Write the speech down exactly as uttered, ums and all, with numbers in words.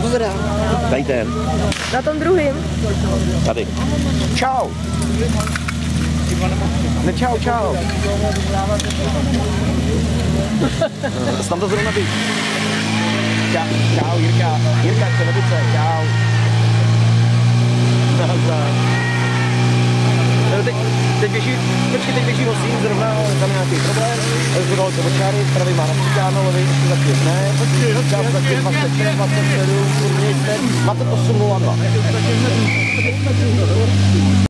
Dobrá. Tady ten. Na tom druhým. Tady. Čau. Ne, čau, čau. Tam to zrovna být. Čau, čau, Jirka. Jirka, chce nebuce. Čau. Nazdar. Teď, teď běží, počkej, teď běží Hosín, zrovna tam nějaký problém, zbudal se očáry, pravý má napříkáno, levý ještě taky ne, čas taky dvacet šest, dvacet sedm, dvacet osm, nula dva.